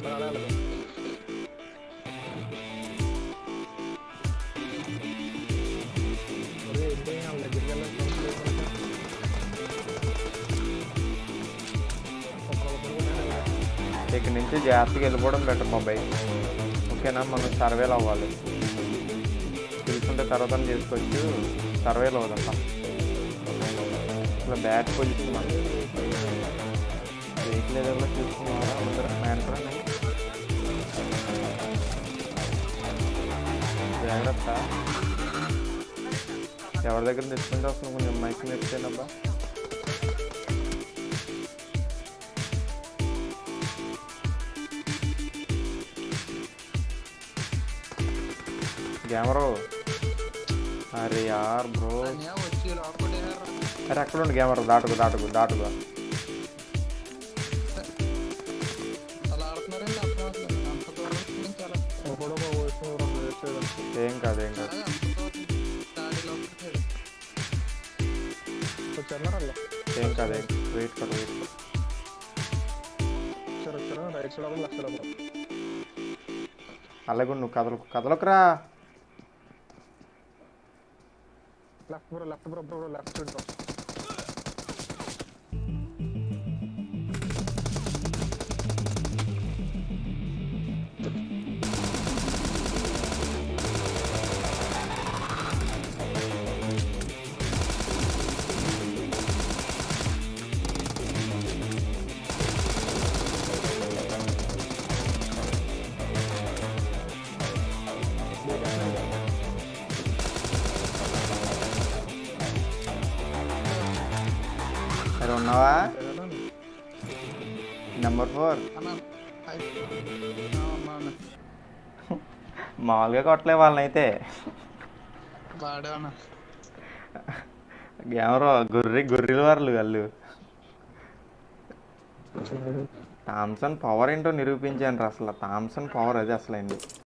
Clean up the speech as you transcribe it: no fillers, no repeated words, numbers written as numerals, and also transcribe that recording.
ఇక్కడి నుంచి జాగ్రత్తగా వెళ్ళిపోవడం బెటర్ బాబాయ్. ఓకేనా, మనం సర్వేలు అవ్వాలి. తెలుసుకుంటే తర్వాత చేసుకోవచ్చు. సర్వేలు అవ్వదప్ప. అసలు బ్యాడ్ పొజిషన్ మనం వెహికల్ ఏదైనా చూసుకున్నారా అందరూ మ్యాన్సరా జాగ్రత్త. ఎవరి దగ్గర తెచ్చుకుంటే వస్తుంది కొంచెం మైక్ తెచ్చేనబ్బా. గ్యామరో అరే యార్ బ్రో, అరే అక్కడ ఉండి గ్యామరో దాటుకు దాటుకు దాటుగా. ఏం కాదు ఏం కాదు. ఏం కాదు ఏం వెయిట్ కర్ వెయిట్ అలాగే నువ్వు కదలకురా. left bro left bro. ఉన్నావా నెంబర్ 4? మామూలుగా కొట్టలే వాళ్ళని అయితే. గ్యామరో గొర్రెల వాళ్ళు వాళ్ళు. థామ్సన్ పవర్ ఏంటో నిరూపించాను రా. అసలు థామ్సన్ పవర్ అది అసలు అయింది.